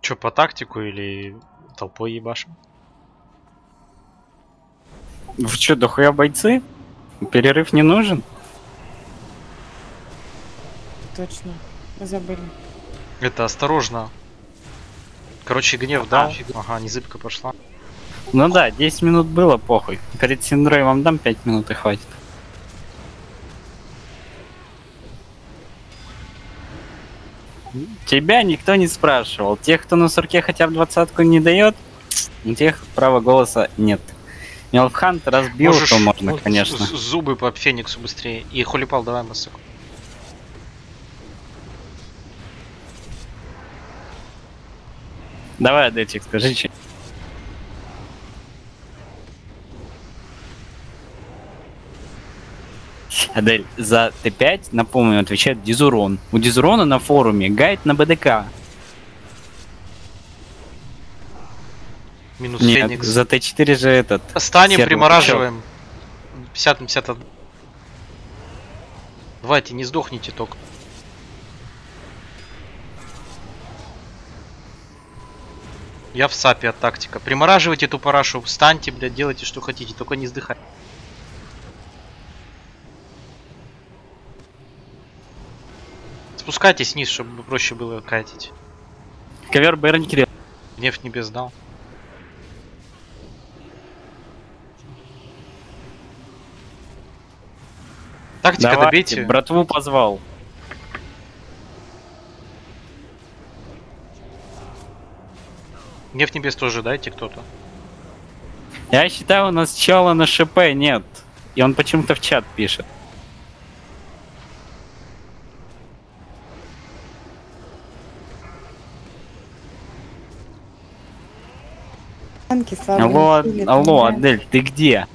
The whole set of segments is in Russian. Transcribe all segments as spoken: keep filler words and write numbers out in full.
Чё, по тактику или толпой ебашим? Вы чё, дохуя бойцы? Перерыв не нужен? Точно. Мы забыли. Это осторожно. Короче, гнев дал. Ага, незыбка пошла. Ну да, десять минут было, похуй. Перед Синдрой вам дам пять минут и хватит. Тебя никто не спрашивал. Тех, кто на сурке хотя бы двадцатку не дает, у тех права голоса нет. Мелфхант разбил, Можешь, то можно, вот, конечно. Зубы по Фениксу быстрее. И Холипал, давай массаку. Давай, Адельчик, скажи, че. Адель, за Т пять, напомню, отвечает Дизурон. У Дизурона на форуме гайд на БДК. Минус Нет, Феникс. за Т четыре же этот. Станем, сервер примораживаем. пятьдесят на пятьдесят. Давайте, не сдохните только. Я в сапе от тактика. Примораживайте эту парашу, встаньте, блядь, делайте что хотите, только не сдыхайте. Спускайтесь вниз, чтобы проще было катить. Ковер Бэрон Кирилл. Гнев небес дал. Тактика, Давайте, добейте. братву позвал. Гнев небес тоже дайте кто-то. Я считаю, у нас чела на ШП нет. И он почему-то в чат пишет. Танки слабые. Алло, силы, алло, там, да. Адель, ты где?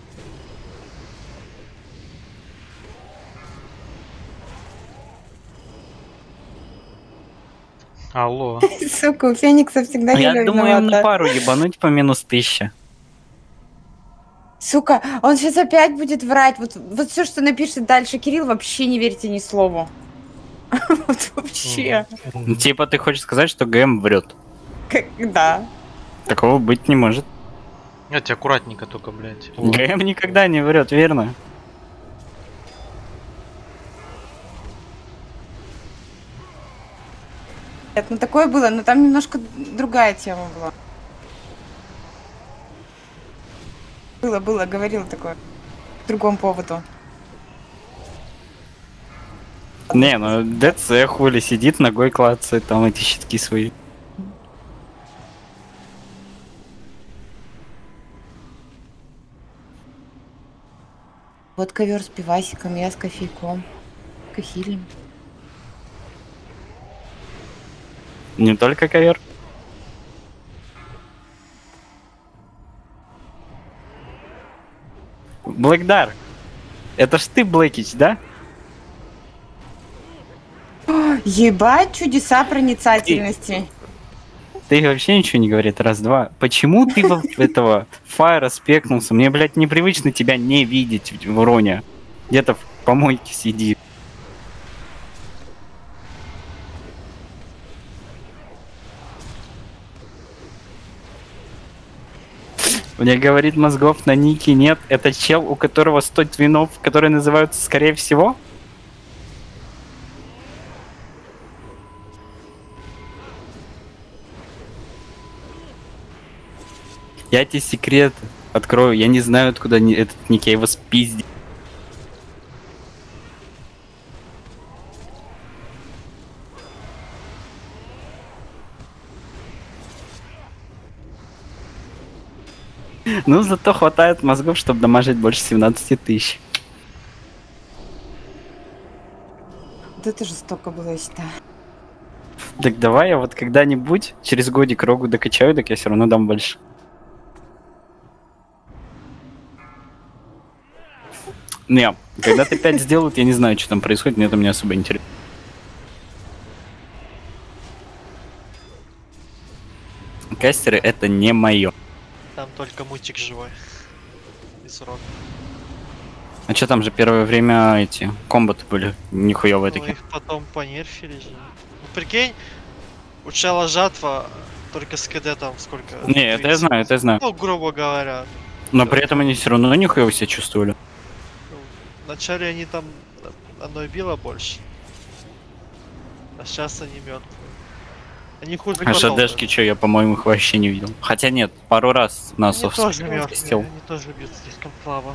Алло. Сука, у Феникса всегда Я Юля думаю, им на виновата. пару ебануть по минус тысяча. Сука, он сейчас опять будет врать. Вот, вот все, что напишет дальше Кирилл, вообще не верьте ни слову. Вот вообще. Ну, типа ты хочешь сказать, что ГМ врет? Когда? Такого быть не может. Эти аккуратненько только, блядь. ГМ никогда не врет, верно? Нет, ну такое было, но там немножко другая тема была. Было, было, говорил такое. По другому поводу. Не, ну ДЦ хули сидит, ногой клацает, там эти щитки свои. Вот ковер с пивасиком, я с кофейком. Кахилем. Не только ковер. Блэкдар, это ж ты, Блэкич, да? Ебать, чудеса проницательности. Ты вообще ничего не говорит, раз-два. Почему ты во этого Файра спекнулся? Мне, блядь, непривычно тебя не видеть в уроне. Где-то в помойке сиди. Мне говорит, мозгов на нике нет. Это чел, у которого сто твинов, которые называются скорее всего? Я тебе секрет открою. Я не знаю, откуда ни- этот ник, я его спиздил. Ну, зато хватает мозгов, чтобы дамажить больше семнадцати тысяч. Вот это жестоко было, я считаю. Так давай я вот когда-нибудь через годик рогу докачаю, так я все равно дам больше. Не, когда ты пять сделают, я не знаю, что там происходит, мне там не особо интересно. Кастеры это не мое. Там только мультик живой. И срок. А что там же первое время эти комбаты были нихуевые Ну, такие. их потом понерфили же. Ну, прикинь, у чела жатва только с КД там сколько? Не, это я знаю, это я знаю. Ну, грубо говоря. Но при этом они все равно нихуя себя чувствовали. Ну, вначале они там оно и било больше. А сейчас они мертвые. Они хуже А ШДшки, что, я, по-моему, их вообще не видел. Хотя нет, пару раз нас Они тоже мертвые, свистел. они тоже бьют слишком слабо.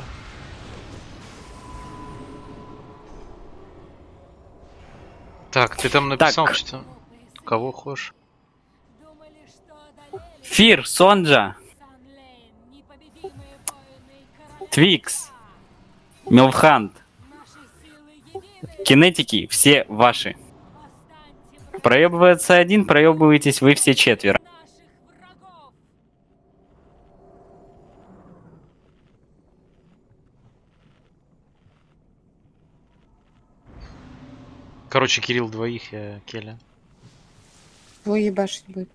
Так, ты там написал, Так. что кого хочешь? Фир, Сонджа, Твикс, Милфхант, кинетики все ваши. Проебывается один, проебываетесь вы все четверо. Короче, Кирилл двоих, я Келя. Твой ебашить будет.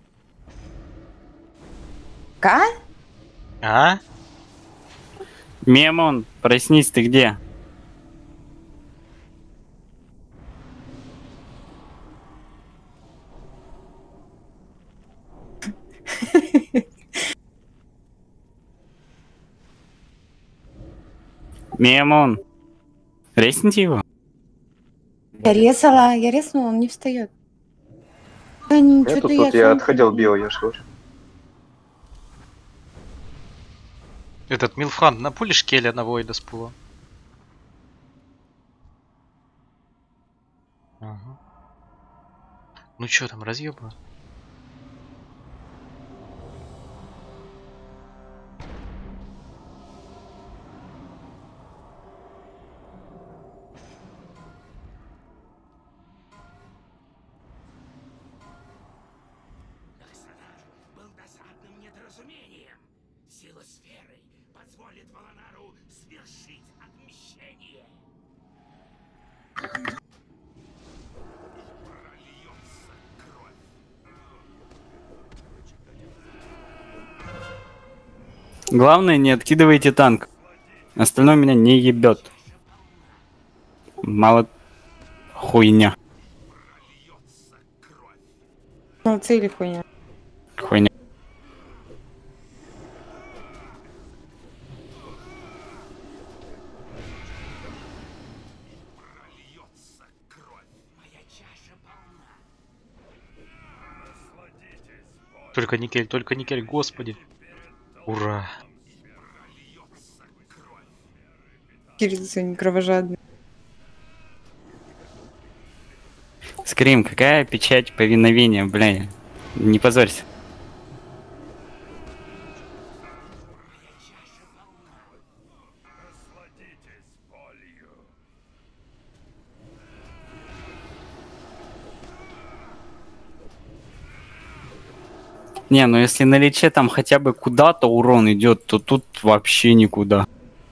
Ка? А? Мемон, проснись, ты где? Мемон, резните его. Я резала, я резнула, он не встает. Да, не, Я что-то тут, тут я отходил, бил, я ж говорю. Этот Милфхан, напулишь Келя на Войда с пула? Ага. Ну чё там, разъёба? Был досадным недоразумением. Сила сферы позволит Волонару свершить отмщение. Прольется кровь. Главное, не откидывайте танк. Остальное меня не ебет. Мало хуйня. Ну, цели хуйня. Хуйня. Прольется кровь. Моя чаша полна. Только Никель, только Никель, господи. Ура. Кирилл сегодня кровожадный. Скрим, какая печать повиновения, бля. Не позорься. Не, ну если на лече там хотя бы куда-то урон идет, то тут вообще никуда.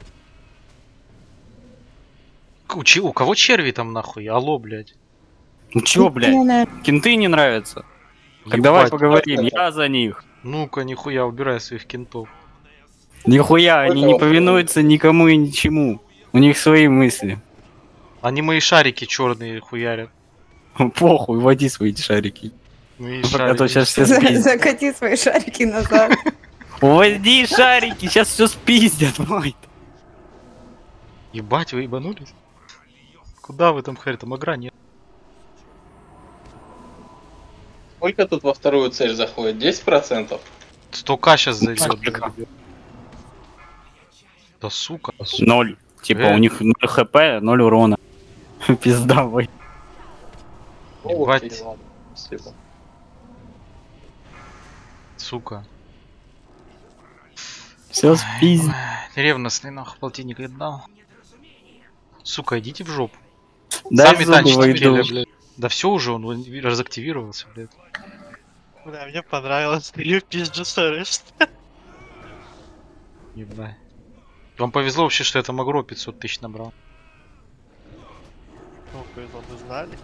У, че- у кого черви там нахуй? Алло, блядь. Ну чё, блядь, кенты не нравятся? Так давай Ебать. поговорим, я за них. Ну-ка, нихуя, убирай своих кентов. Нихуя, они не повинуются никому и ничему. У них свои мысли. Они мои шарики черные хуярят. Похуй, води свои шарики. Мои А то шарики. сейчас все За- спиздят. Закати свои шарики назад. Уводи шарики, сейчас все спиздят, мой. Ебать, вы ебанулись? Куда вы там, харь, там агра нет. Сколько тут во вторую цель заходит? десять процентов? сто ка сейчас зайдет. Сколько? Да сука. Ноль. Типа Э. у них ноль хп, ноль урона. Пиздавой. Ебать. окей, ладно, спасибо. Сука. Все спиздят. Ай, ревностный нахуй полтинник отдал. Сука, идите в жопу. Дай Сами зубы танчите войду. Келя, блядь. Да все уже, он разактивировался, блядь. Бля, мне понравилось. Ты пизжу соришь. Ебать. Вам повезло вообще, что я там агро пятьсот тысяч набрал. Ну, повезло, мы знали.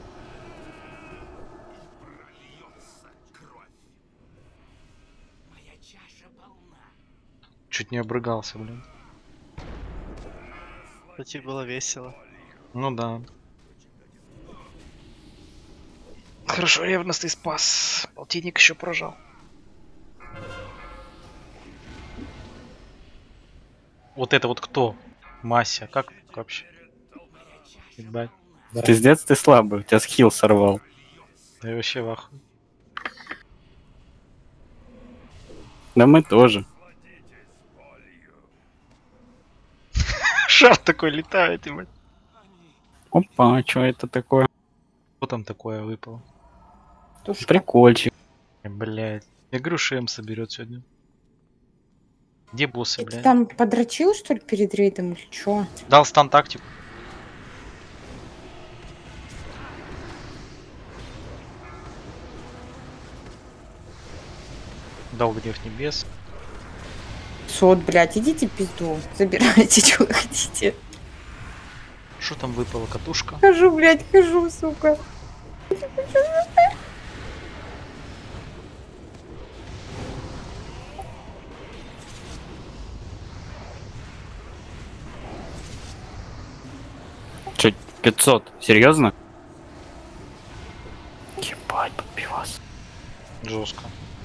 Моя чаша полна. Чуть не обрыгался, блин. Кстати, было весело. Ну да. Хорошо, ревностный спас. Полтинник еще прожал. Вот это вот кто? Мася, как вообще? Ебать. Ты с детства слабый, у тебя скилл сорвал. Я вообще в ахуе. Да мы тоже. Шар такой летает, ебать. Опа, что это такое? Что там такое выпало? Тушка. Прикольчик. Блять. Я говорю, Шем соберет сегодня. Где боссы, Ты блядь? там подрочил, что ли, перед рейдом или чё? Дал стан тактику. Дал гнев небес. Сот, блядь, идите в пизду. Забирайте, что вы хотите. Что там выпала? Катушка? Хожу, блядь, хожу, сука. Че, пятьсот? Серьезно? Ебать, подпивас. Жестко.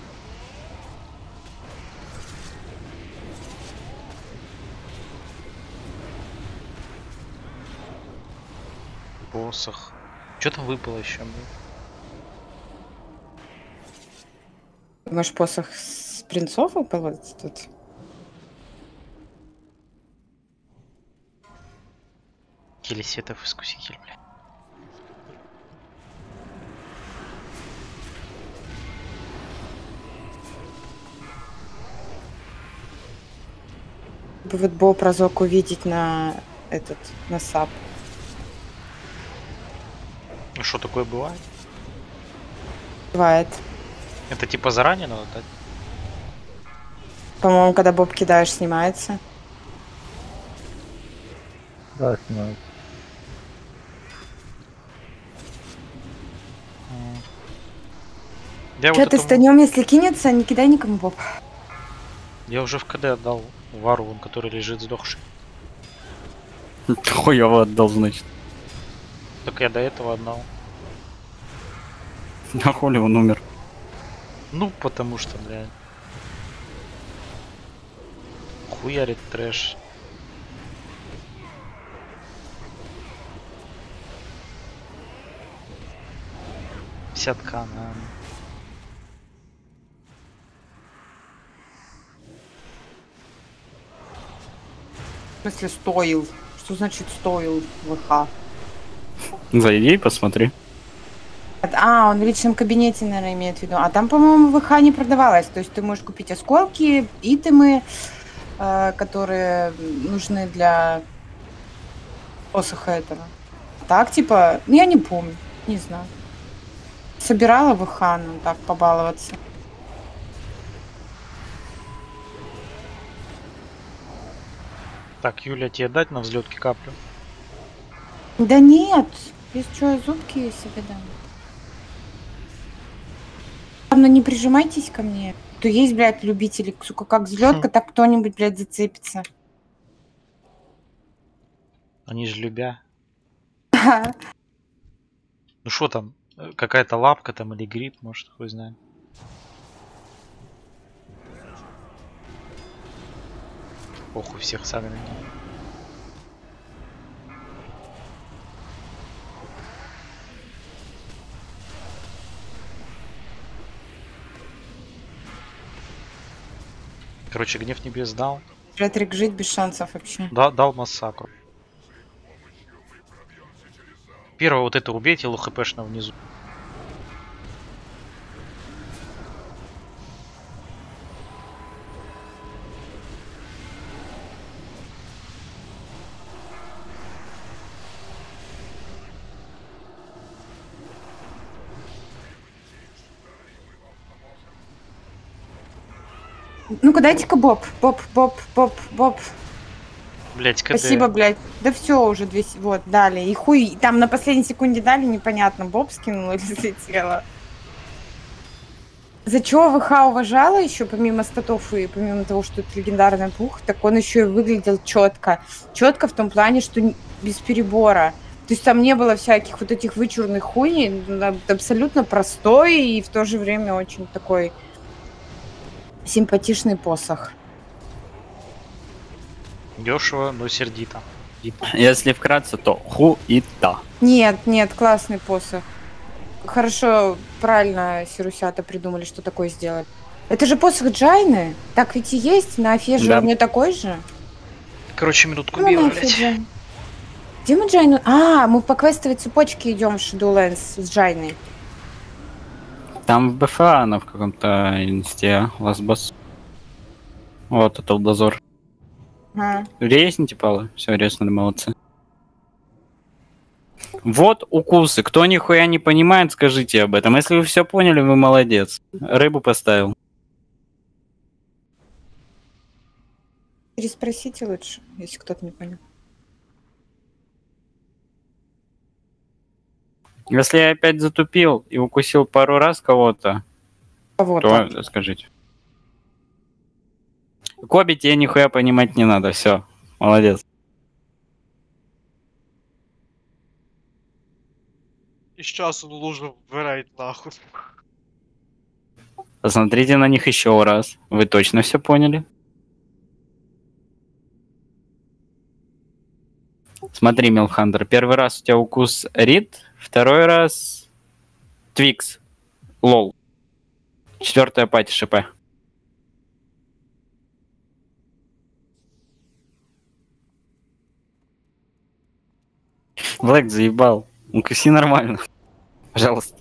Боссах. Что там выпало еще, блядь? Может, посох с принцов выпал тут? Келесетов искуситель, блядь. Бы вот Боб разок увидеть на этот, на сап. Ну что такое бывает? Бывает. Это типа заранее надо дать? По-моему, когда Боб кидаешь, снимается. Да, снимаю. Я, Че вот ты этому- станем, если кинется, не кидай никому, Боб. я уже в КД отдал Вару, он который лежит сдохший. Хуёво отдал, значит. Так я до этого отдал. На хули он умер? Ну, потому что, блядь. Хуярит трэш. пятьдесят ка на... В смысле, стоил? Что значит стоил ВХ? Зайди и посмотри. А, он в личном кабинете, наверное, имеет в виду. А там, по-моему, ВХ не продавалось. То есть ты можешь купить осколки, итемы, э, которые нужны для посоха этого. Так, типа, ну я не помню, не знаю. Собирала ВХ, ну так, побаловаться. Так, Юля, тебе дать на взлетке каплю? Да нет, без чего, зубки я себе дам. Главное, не прижимайтесь ко мне. То есть, блядь, любители, сука, как взлетка, так кто-нибудь, блядь, зацепится. Они же любя. Ну что там? Э, Какая-то лапка там или гриб, может, хуй знает. Похуй, всех саграми. Короче, гнев небес дал. Ретрик жить без шансов вообще. Да, дал массакру. Первого вот это убейте, лохпшно внизу. Ну-ка, дайте-ка Боб. Боб, Боб, Боб, Боб. Блять, КД. Спасибо, блядь. Да все уже две с- вот, дали. И хуй, и там на последней секунде дали, непонятно, Боб скинул или слетела. За чего ВХ уважала еще, помимо статов и помимо того, что это легендарный пух, так он еще и выглядел четко. Четко в том плане, что н- без перебора. То есть там не было всяких вот этих вычурных хуйней, м, абсолютно простой и в то же время очень такой симпатичный посох. Дешево, но сердито. Типа. Если вкратце, то хуита. Нет, нет, классный посох. Хорошо, правильно Сирусята придумали, что такое сделать. Это же посох Джайны. Так ведь и есть, на Афеже Да. у нее такой же. Короче, минутку Ну, на била, Афеже. блядь. Где мы Джайну? А, мы по квестовой цепочке идем в Shadowlands с Джайной. Там в БФА она в каком-то инсте ласбос. Вот это дозор. Ага. Резните, Павла. Все, резнули, молодцы. Вот укусы. Кто нихуя не понимает, скажите об этом. Если вы все поняли, вы молодец. Рыбу поставил. Переспросите лучше, если кто-то не понял. Если я опять затупил и укусил пару раз кого-то, Кого-то. то скажите. Коби тебе нихуя понимать не надо. Все, молодец. И сейчас он лужу вбирает нахуй. Посмотрите на них еще раз. Вы точно все поняли? Смотри, Милхандер, первый раз у тебя укус Рид, второй раз Твикс, Лол. Четвертая пати ШП. Блэк заебал. Укуси нормально. Пожалуйста.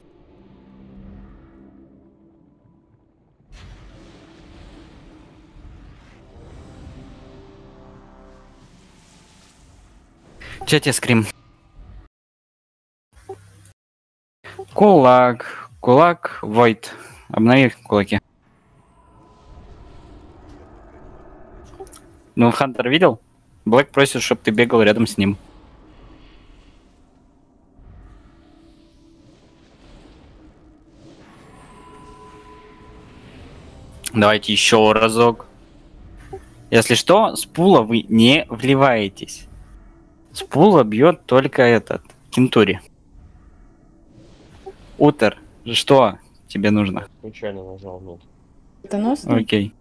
Че тебе скрим? Кулак. Кулак. Войт. Обнови кулаки. Ну, Хантер видел? Блэк просит, чтобы ты бегал рядом с ним. Давайте еще разок. Если что, с пула вы не вливаетесь. С пула бьет только этот, Кентури. Утер, что тебе нужно? Случайно нажал, нет. Это носно? Окей.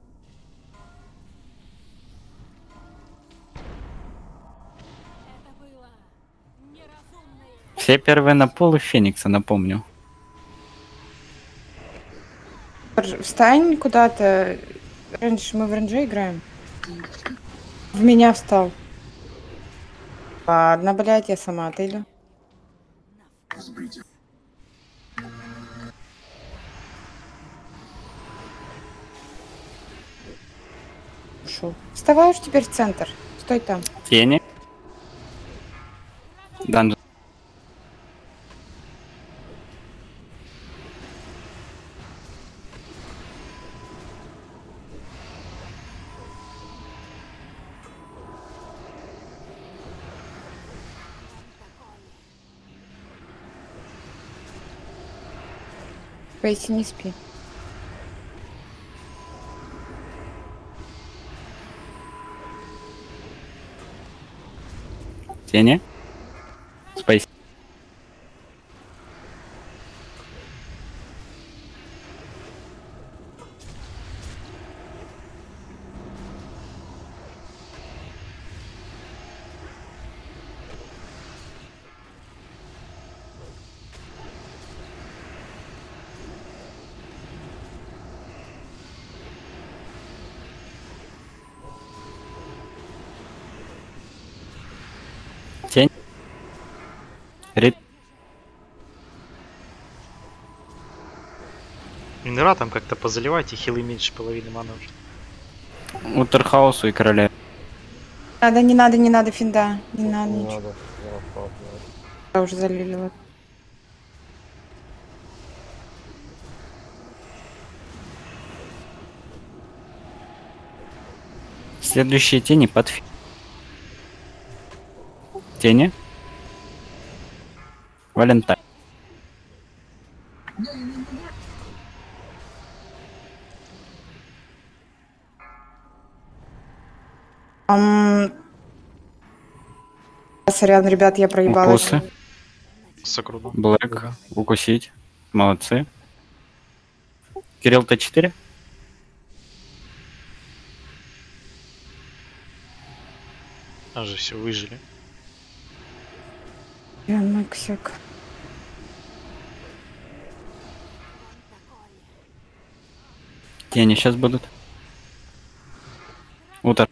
Все первые на пол и Феникса, напомню. Встань куда-то. Раньше мы в РНЖ играем. В меня встал. Ладно, блядь, я сама отойду. Ушел. Вставай уж теперь в центр. Стой там. Тени. Данжен. Пойти не спи. Тени. Спейс. Тень. Рид. Минера там как-то позаливайте, хилы меньше половины маны уже. Утерхаусу и короля. Надо, не надо, не надо, финда. Не надо Не ничего. надо, я впал, да. Я уже залили. Вот. Следующие тени под фи- Тени. Валентайн. Ам, Сорян, ребят, я проебалась. Укусы. Сокруду. Блэк. Укусить. Молодцы. Кирилл Т четыре. А же все, выжили. Ян Максик. Где они сейчас будут? Утро.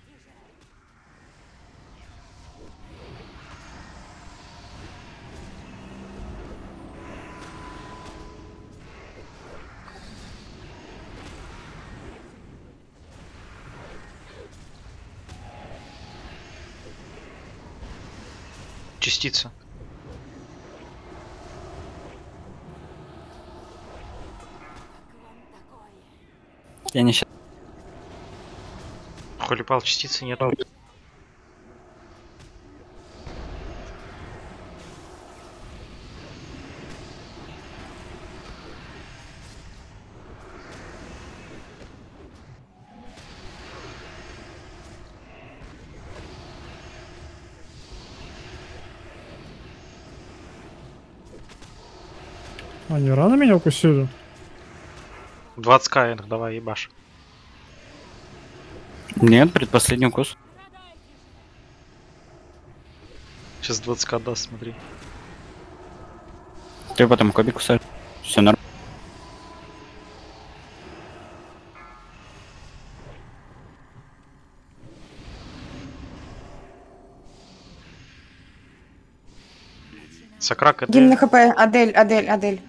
Частица. Я не сейчас. Холипал, частицы нету. Они рано меня укусили? двадцать каинг, давай, ебашь. Нет, предпоследний укус. Сейчас двадцать к даст, смотри. Ты потом Коби кусаешь. Все нормально. Сакрак это... Гимн на хп. Адель, Адель, Адель.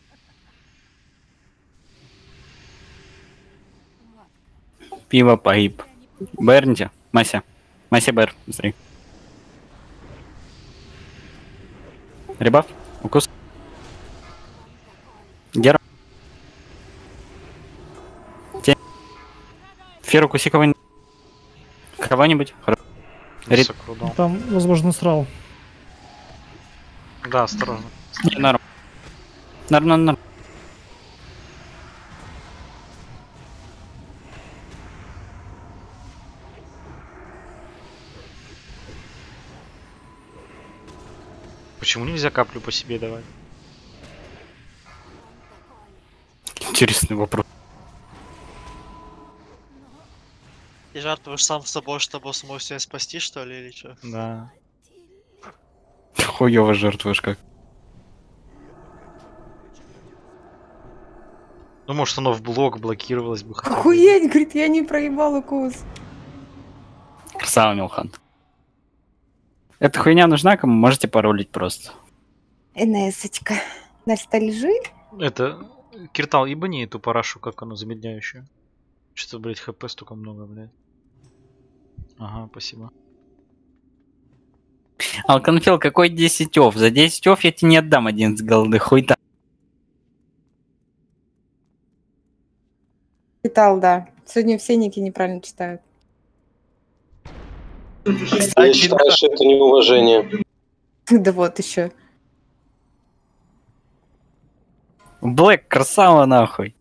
Пиво погиб. Берните. Мася. Мася Бер. Смотри. Ребаф. Укус. Гера. Те. Фер, укуси кого-нибудь. Кого-нибудь. Хоро- Рит. Сакру дал. Там, возможно, срал. Да, осторожно. Не, норм. Норм, норм, норм. Почему нельзя каплю по себе давать? Интересный вопрос. И жертвуешь сам с собой, чтобы смог себя спасти, что ли, или что? Да. Хуёво жертвуешь как. Ну, может, оно в блок блокировалось бы хотя бы. Охуеть, говорит, я не проебал укус. Красава, Милхан. Эта хуйня нужна кому? Можете паролить просто. НСочка. Настя, лежи. Это... Киртал, ебани эту парашу, как оно, замедляющую. Что-то, блять, хп столько много, блядь. Ага, спасибо. Алканфил, какой десять офф? За десять офф я тебе не отдам один с голды, хуй там. Читал, да. Сегодня все ники неправильно читают. Я считаю, что это неуважение. Да вот еще. Блэк, красава нахуй.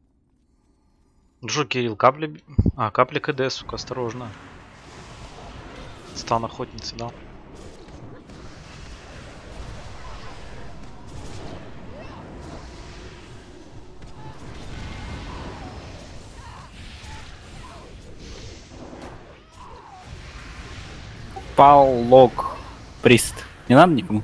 Джо, Кирилл, капли... б- А, капли КД, сука, осторожно. Стан охотницы, да. Паулок. Прист. Не надо никому?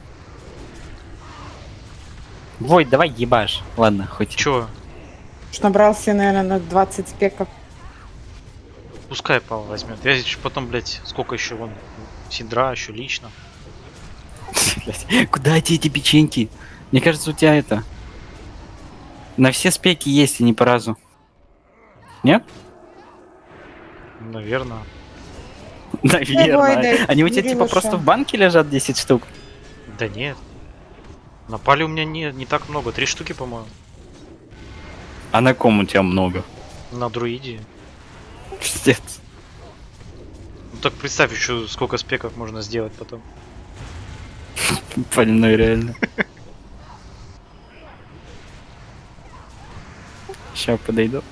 Вой, давай ебашь. Ладно, хоть. Чё? Что набрался, наверное, на двадцать спеков. Пускай Павел возьмет. Я здесь потом, блять, сколько еще вон. Синдра еще лично. Блядь, куда эти эти печеньки? Мне кажется, у тебя это... На все спеки есть, и не по разу. Нет? Наверное. Наверное. да, Они у тебя типа Кириллуша. просто в банке лежат десять штук? Да нет. Напали у меня не, не так много. Три штуки, по-моему. А на ком у тебя много? На друиде. Пиздец. Ну так представь еще сколько спеков можно сделать потом. Больной реально. Сейчас подойду.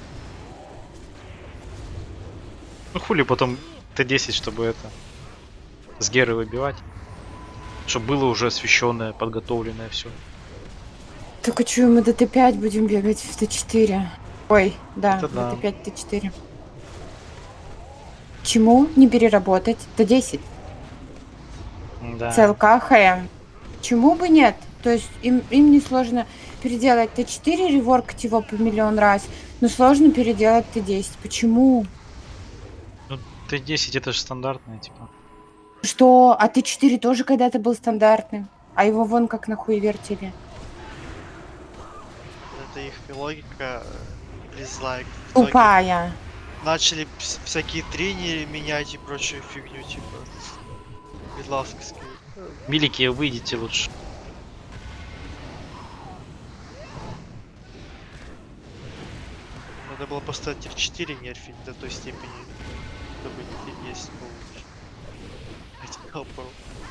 Ну хули потом Т десять, чтобы это... С Геры выбивать. Чтобы было уже освещенное, подготовленное все. Только что мы до Т пять будем бегать в Т четыре. Ой, да, Это до да. Т пять, Т четыре. Чему не переработать? Т десять. Да. ЦЛК ХМ. Почему бы нет? То есть им, им не сложно переделать Т четыре, реворкать его по миллион раз, но сложно переделать Т десять. Почему? Ну, Т десять это же стандартное, типа. Что? А Т четыре тоже когда-то был стандартным, а его вон как нахуй вертели. Это их логика дизлайк. В итоге Тупая. начали вс- всякие тренеры менять и прочую фигню, типа. Бедлавские. Милики, выйдите лучше. Надо было поставить Т четыре нерфить до той степени, чтобы Т десять был лучше. Эти хелпер.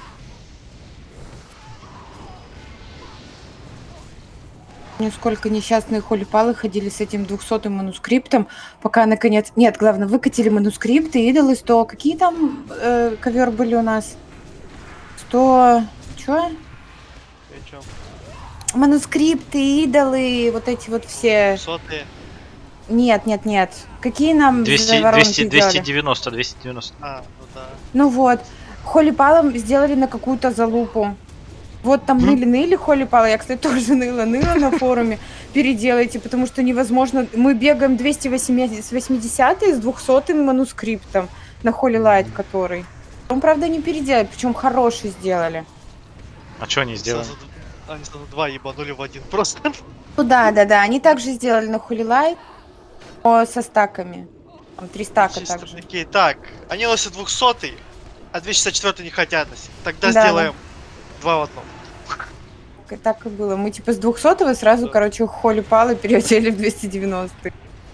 Помню, сколько несчастные холипалы ходили с этим двухсотым манускриптом, пока наконец... Нет, главное, выкатили манускрипты, идолы сто... Какие там э, ковер были у нас? сто... Чё? И чё? Манускрипты, идолы, вот эти вот все... Сотые. Нет, нет, нет. Какие нам двести, воронки двести, делали? двести девяносто, двести девяносто. А, ну да. Ну вот, холипалом сделали на какую-то залупу. Вот там ныли-ныли холипалы, я, кстати, тоже ныла-ныла на форуме. Переделайте, потому что невозможно. Мы бегаем двести восемьдесят с двухсотым манускриптом на холилайт, который. Он, правда, не переделали, причем хороший сделали. А что они сделали? Сразу д- Они сразу два ебанули в один просто. Ну да, да, да, они также сделали на холилайт, но со стаками. Там три стака Чисто также. такие, так, они носят двухсотый, а двести шестьдесят четыре не хотят носить. Тогда Да, сделаем два в одном. Так- Так и было. Мы типа с двухсотого сразу, Да. короче, холипалы переодели в двести девяностый.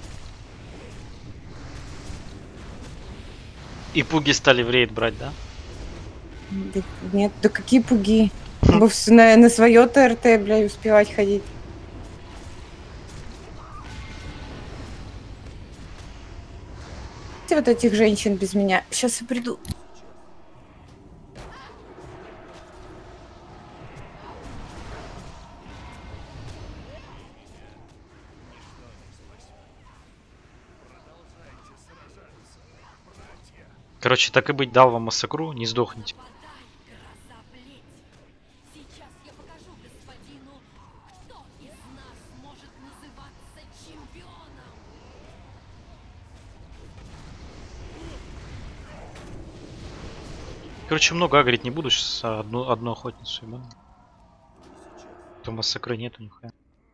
И пуги стали в рейд брать, да? Да нет, да какие пуги. Бы в- на, на свое ТРТ, бля, успевать ходить. Вот этих женщин без меня. Сейчас я приду. Короче, так и быть, дал вам массакру, не сдохните. Сейчас я покажу господину, кто из нас может называться чемпионом. Короче, много агрить не буду, сейчас одну, одну охотницу ебану. То массакры нету нихуя.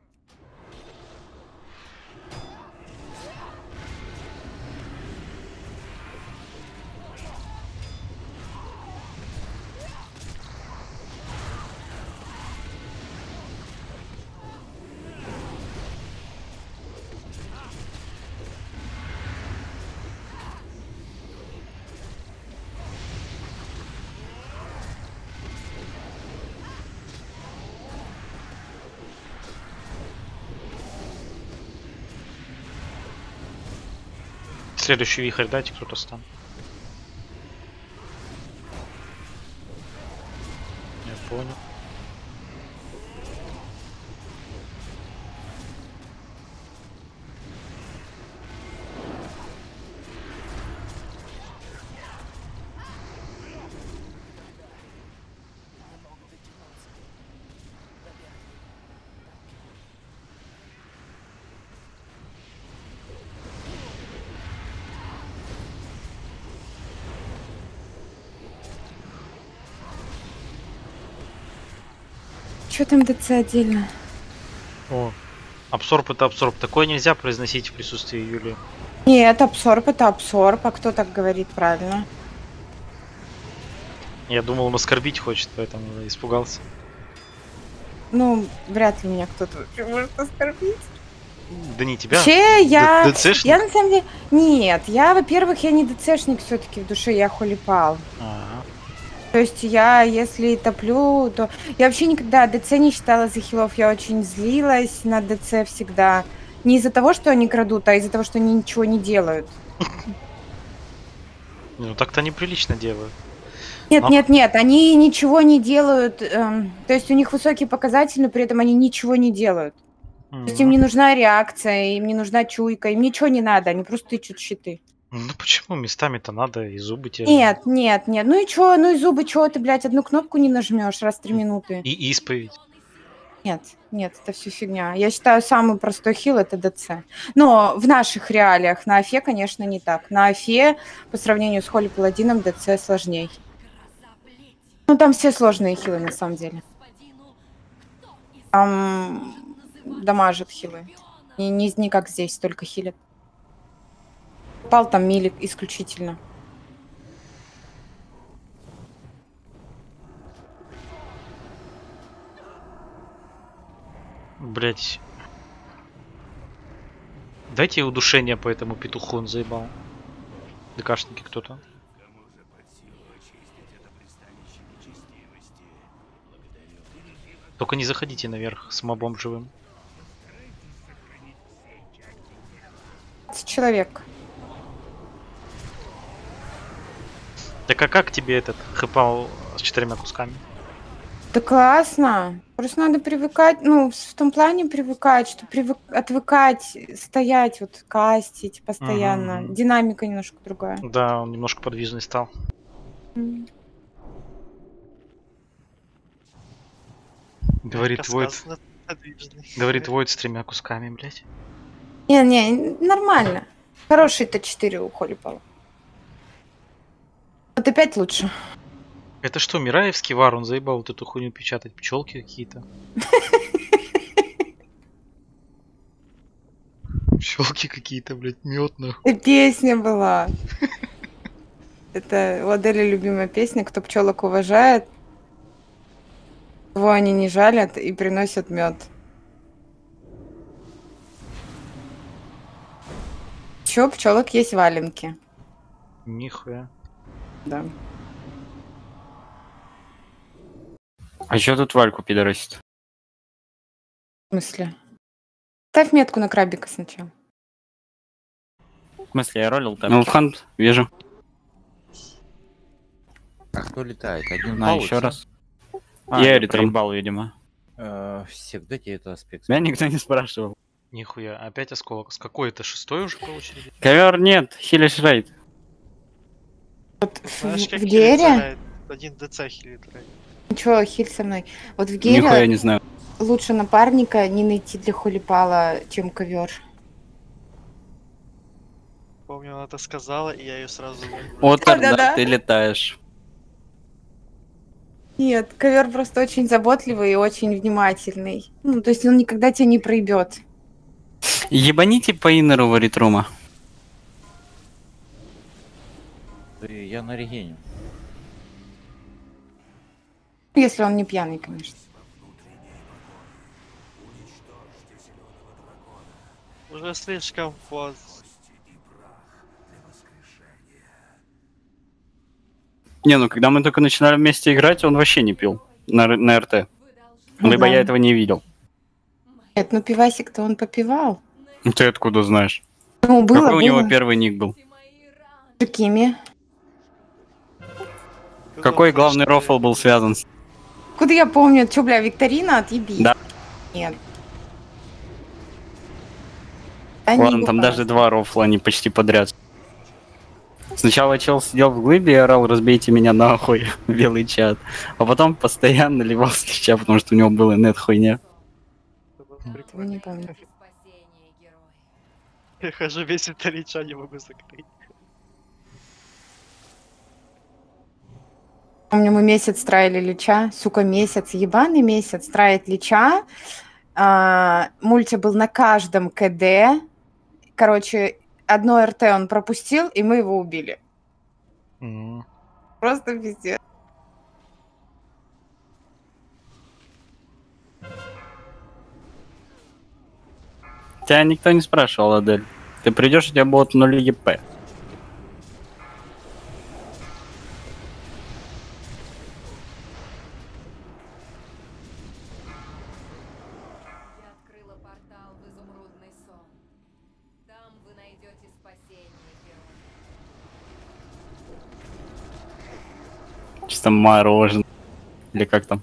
Следующий вихрь дайте, кто-то стан. Я понял. Что там ДЦ отдельно? О, абсорб это абсорб. Такое нельзя произносить в присутствии Юлии. Нет, абсорб это абсорб. А кто так говорит правильно? Я думал, он оскорбить хочет, поэтому испугался. Ну, вряд ли меня кто-то вообще может оскорбить. Да не тебя. Вообще, я... Д- ДЦшник? Я на самом деле... Нет, я, во-первых, я не ДЦшник все-таки в душе, я холипал. Ага. То есть я, если топлю, то... Я вообще никогда ДЦ не считала за хилов, я очень злилась на ДЦ всегда. Не из-за того, что они крадут, а из-за того, что они ничего не делают. Ну так-то неприлично делают. Нет, Но- нет, нет, они ничего не делают. эм, то есть у них высокие показатели, но при этом они ничего не делают. То есть им М. не нужна реакция, им не нужна чуйка, им ничего не надо, они просто тычут щиты. Ну почему? Местами-то надо и зубы те же. Нет, нет, нет. Ну и чё, ну и зубы, чё ты, блядь, одну кнопку не нажмешь раз в три минуты? И исповедь. Нет, нет, это все фигня. Я считаю, самый простой хил это ДЦ. Но в наших реалиях на Афе, конечно, не так. На Афе по сравнению с Холли Паладином ДЦ сложней. Ну там все сложные хилы на самом деле. Там дамажат хилы. Не, не, не как здесь, только хилят. Пал там милик исключительно. Блять. Дайте удушение по этому петуху, он заебал. ДКшники кто-то. Только не заходите наверх с мобом живым. Человек. Так а как тебе этот хэпал с четырьмя кусками? Да классно. Просто надо привыкать, ну, в том плане привыкать, что привык, отвыкать, стоять, вот, кастить постоянно. Мгм. Динамика немножко другая. Да, он немножко подвижный стал. М. Говорит Мягко Войд. сказано, подвижный. Говорит Войд с тремя кусками, блять. Не, не, нормально. Хороший Т четыре у Холли Пала. Вот опять лучше. Это что, Мираевский вар? Он заебал вот эту хуйню печатать. Пчелки какие-то. Пчелки какие-то, блять, мед нахуй. И песня была. Это у Адели любимая песня. Кто пчелок уважает, его они не жалят и приносят мед. Еще у пчелок есть валенки. Нихуя. Да. А чё тут Вальку пидорасит? В смысле? Ставь метку на крабика сначала. В смысле, я ролил там? Ну, в хант вижу. А кто летает? Один А, паук, еще да? раз. А, я я эритром проебал, видимо. Э, всегда тебе это аспект. Меня никто не спрашивал. Нихуя. Опять осколок. С какой это? Шестой уже по очереди? Ковер нет, хилишь рейд. Вот в, Знаешь, в как Гере... хилит один ДЦ хилит рейд. Ничего, хиль со мной. Вот в Нихуя Гере не знаю. лучше напарника не найти для Холипала, чем ковер. Помню, она это сказала, и я ее сразу... Вот тогда Да-да-да. ты летаешь. Нет, ковер просто очень заботливый и очень внимательный. Ну, то есть он никогда тебя не проебет. Ебаните по иннеру варитрума. Ты- Я на регене. Если он не пьяный, конечно. Уже слишком поздно. Не, ну когда мы только начинали вместе играть, он вообще не пил на, р- на РТ. Ну Либо да. я этого не видел. Нет, ну пивасик-то он попивал. Ну, ты откуда знаешь? Ну, было, Какой у него было. первый ник был? Какими? Какой главный рофл был связан с... Куда я помню? Че, бля, викторина? Отъеби. Да. Нет. Да не Ладно, там бывает. даже два рофла, они почти подряд. Сначала чел сидел в глыбе и орал, разбейте меня нахуй, в белый чат. А потом постоянно ливал с Твича, потому что у него был инет хуйня. Этого не помню. Я хожу весь это лича, не могу закрыть. Помню, мы месяц строили Лича. Сука, месяц, ебаный месяц строить Лича. А, мульти был на каждом КД. Короче, одно РТ он пропустил, и мы его убили. М. Просто пиздец. Тебя никто не спрашивал, Адель. Ты придешь, у тебя будет ноль ЕП. Я открыла портал в изумрудный сон. Там вы найдете спасение, герой. Чисто мороженое. Или как там?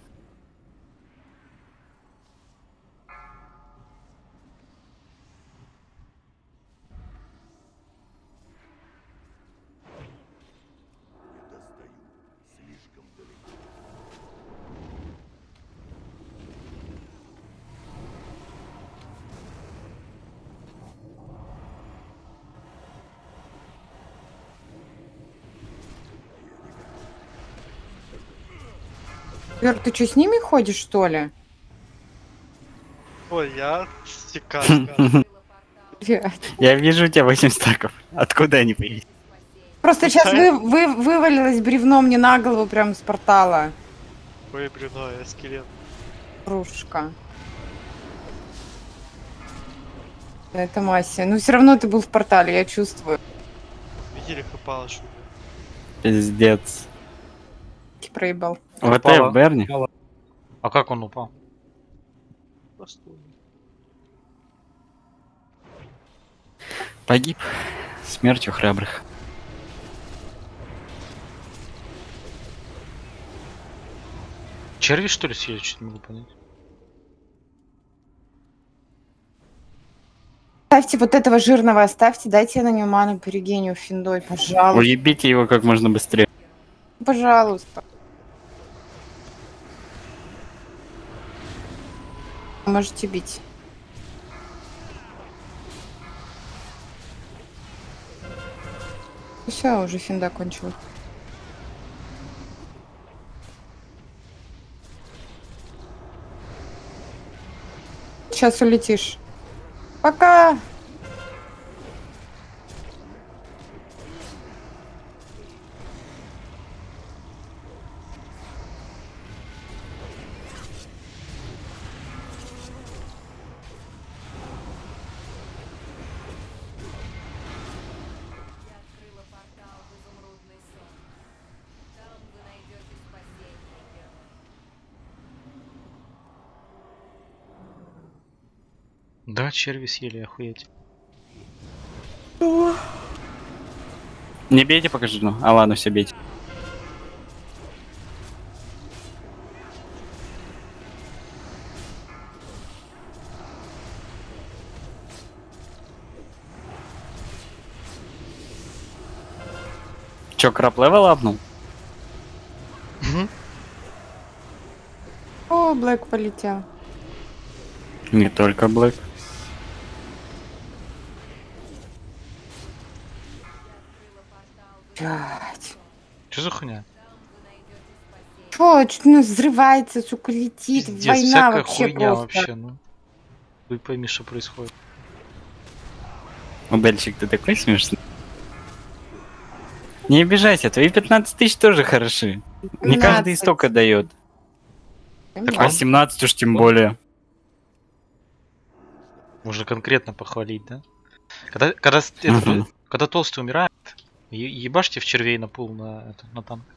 Вер, ты что, с ними ходишь, что ли? Ой, я стекаю. Блядь. Я вижу у тебя восемь стаков. Откуда они появились? Просто сейчас вы, вы, вывалилось бревно мне на голову прям с портала. Ой, бревно, я скелет. Кружка. Это Мася. Ну все равно ты был в портале, я чувствую. Видели, хапала шубу. Пиздец. Ты проебал. Вот Упала. это Берни. А как он упал? Просто Погиб смертью храбрых. Черви, что ли, съели? Чуть не могу понять. Оставьте вот этого жирного, оставьте, дайте я на него ману перегению финдой, пожалуйста. Уебите его как можно быстрее. Пожалуйста. Можете бить. Все, уже финда кончилась. Сейчас улетишь. Пока. Да, черви съели, охуеть. Не бейте пока жену. А ладно, все бейте. Чё, краб левел апнул? О, Блэк полетел. Не только Блэк. Блядь. Что за хуйня? Чё, что-то взрывается, сука, летит. Пиздец, Война всякая вообще хуйня просто. вообще, ну. Вы пойми, что происходит. Удальчик, ты такой смешный. Не обижайся, твои пятнадцать тысяч тоже хороши. Не каждый пятнадцать. столько дает. Так А семнадцать уж тем более. Можно конкретно похвалить, да? Когда, когда, с- это, Мгм. когда толстый умирает, е- ебашьте в червей на пул на, это, на танк.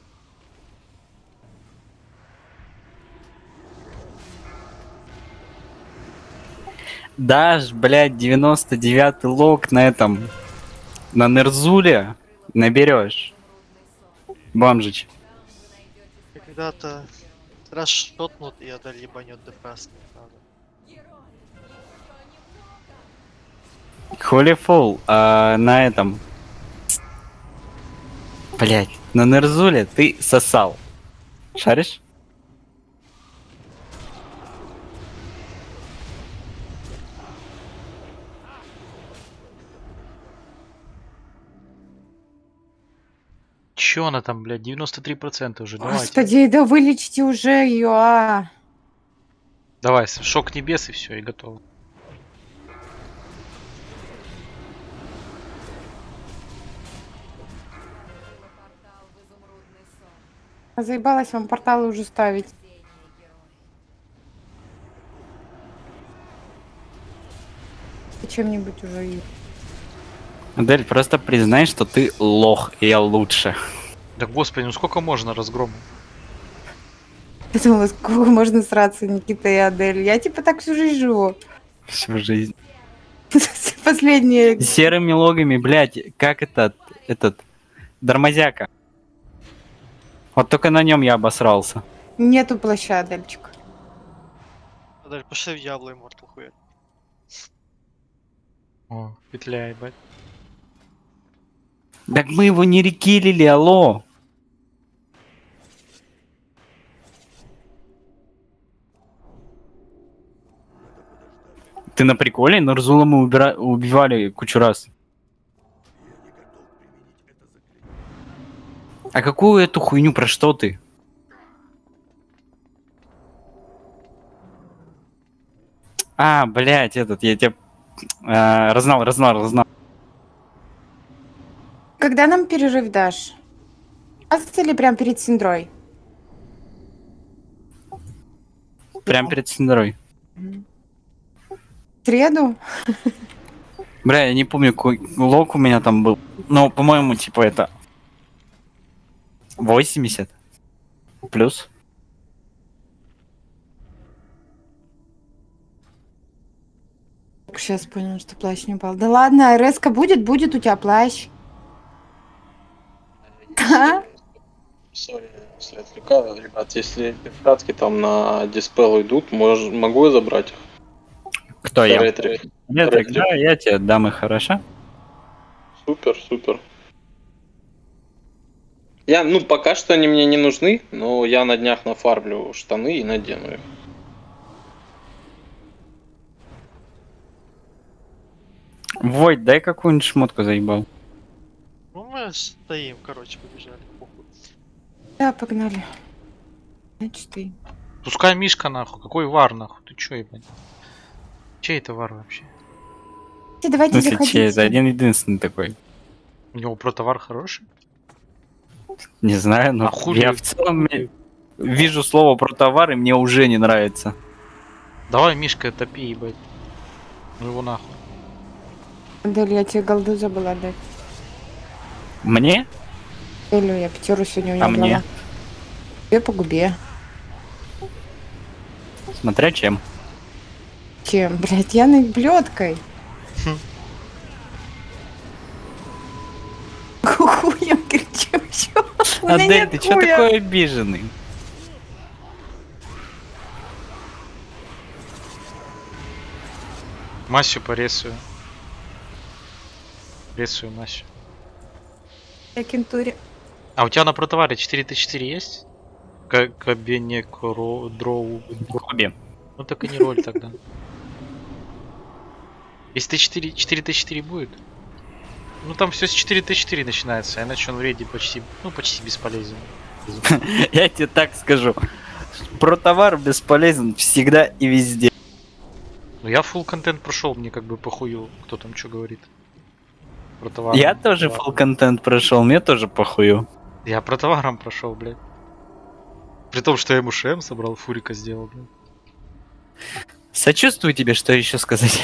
Дашь, блядь, девяносто девятый лог на этом, на Нерзуле наберешь. Бомжич. И когда-то раз шотнут и Адель ебанет дефраз, правда. Holy Fall, а на этом... Блядь, на Нерзуле ты сосал. Шаришь? Чё она там, блядь, девяносто три процента уже, давайте. Господи, да вылечите уже ее, а. Давай, с- шок небес и все, и готово. Заебалась вам порталы уже ставить. Чем-нибудь уже и... Адель, просто признай, что ты лох, и я лучше. Да господи, ну сколько можно разгрома? Я думала, сколько можно сраться, Никита и Адель. Я типа так всю жизнь живу. Всю жизнь. Последние... Серыми логами, блядь, как этот, этот, Дармозяка. Вот только на нем я обосрался. Нету плаща, Адельчик. Адель, пошли в Ябло и Мортал хуя. О, петля, ебать. Так мы его не рекилили, алло. Ты на приколе? Нарзула мы убира... убивали кучу раз. А какую эту хуйню, про что ты? А, блядь, этот, я тебя... э, разнал, разнал, разнал. Когда нам перерыв дашь? Остался ли прям перед Синдрой? Прям перед Синдрой. В среду? Бля, я не помню, какой лог у меня там был. Но, по-моему, типа это... восемьдесят. Плюс. Сейчас понял, что плащ не упал. Да ладно, РС-ка будет, будет у тебя плащ. Да? Сори, если отвлекаю, ребят, если пятки там на диспел идут, мож, могу я забрать их? Кто я? Ретри. Нет, Ретри. тогда я тебе дам их, хорошо? Супер, супер. Я, ну, пока что они мне не нужны, но я на днях нафармлю штаны и надену их. Войт, дай какую-нибудь шмотку заебал. Ну мы стоим, короче, побежали. Похуй. Да, погнали. Значит, ты. Пускай Мишка нахуй. Какой вар нахуй? Ты чё, ебать? Чей это вар вообще? В Давайте смысле, чей? Это заходите. один единственный такой. У него протовар хороший? Не знаю, но А хули- я в целом ми- вижу слово про товар, и мне уже не нравится. Давай, Мишка, топи, ебать. Ну его нахуй. Адель, я тебе голду забыла дать. Мне? Элю, я пятеру сегодня у него А мне? брала. Тебе по губе. Смотря чем. Чем? Блять, Яной блёдкой. Хуем кричу ещё. У меня Адель, нет ты чё хуя. такой обиженный? Масю порисую. Рисую Масю. Я кентуре. А у тебя на протоваре четыре тэ четыре есть? Как кабине кро дроу. Хобби. Ну так и не роль тогда. Если тэ четыре, четыре тэ четыре будет, ну там все с четыре тэ четыре начинается, иначе он в рейде почти, ну почти бесполезен. Я тебе так скажу. Про товар бесполезен всегда и везде. Ну я full контент прошел, мне как бы похую, кто там что говорит. Про товар. Я тоже full контент прошел, мне тоже похую. Я про товаром прошел, блядь. При том, что я ему ШМ собрал, фурика сделал, блядь. Сочувствую тебе, что еще сказать.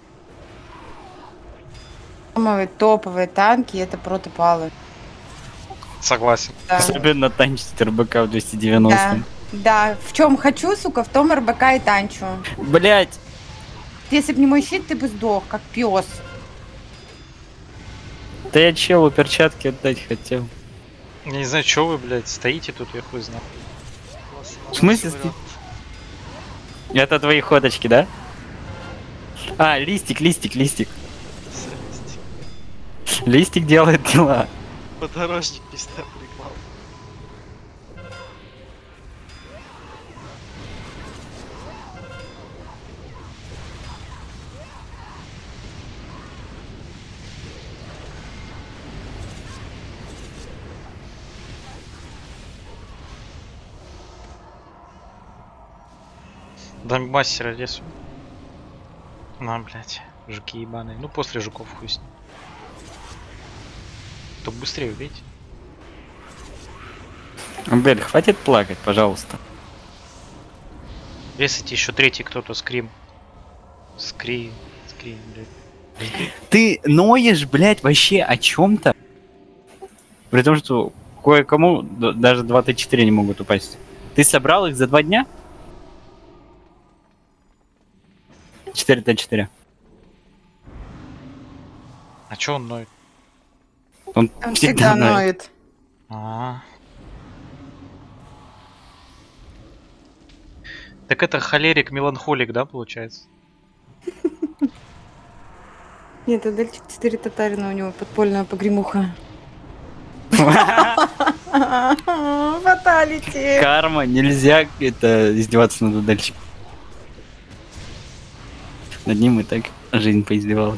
Самые топовые танки это протопалы. Согласен. Да. Особенно танчить РБК в двести девяносто. Да, в чем хочу, сука, в том РБК и танчу. Блять, Если б не мой щит, ты бы сдох, как пес. да я челу перчатки отдать хотел. Я не знаю, что вы, блядь, стоите тут, я хуй знаю. В смысле? ты- Это твои ходочки, да? А, листик, листик, листик. Листик делает дела. Подорожник пизда приклал. Дам мастера лесу. На, блядь, жуки ебаные. Ну после жуков хуй с ним. Только быстрее убейте. Бель, хватит плакать, пожалуйста. Ресайте еще третий кто-то, скрим. Скрим, скрим, блядь. Ты ноешь, блядь, вообще о чем-то? При том, что кое-кому д- даже два тэ четыре не могут упасть. Ты собрал их за два дня? четыре тэ четыре. А чё он ноет? Он, Он всегда всегда ноет. ноет. А. Так это холерик, меланхолик, да, получается? Нет, Адельчик четыре татарина, у него подпольная погремуха. Фаталити. Карма, нельзя это издеваться над удальщиком. Над ним и так жизнь поиздевалась.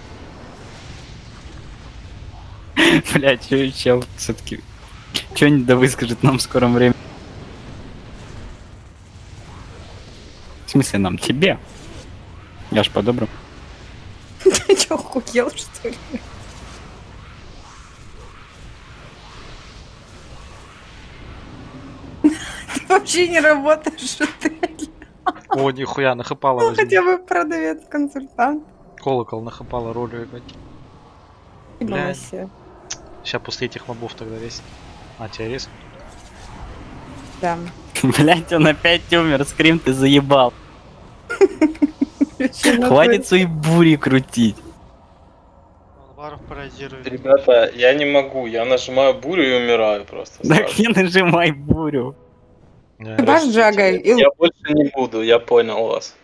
Бля, чё, чел, все-таки. Чё-нибудь да выскажет нам в скором времени. В смысле нам? Тебе? Я ж по-доброму. Ты чё, охуел, что ли? Ты вообще не работаешь, что ты? О, нихуя, нахапала возьми. Хотя бы продавец-консультант. Колокол нахапала ролью, ебать. Бля. Ебался. Сейчас после этих мобов тогда весь. А, тебя резко. Да. Блять, он опять умер, Скрим, ты заебал. Хватит свои бури крутить. Варов пародирует. Ребята, я не могу, я нажимаю бурю и умираю просто. Так сразу. не нажимай бурю. Не, Ваш Джагай. и- Я больше не буду, я понял вас.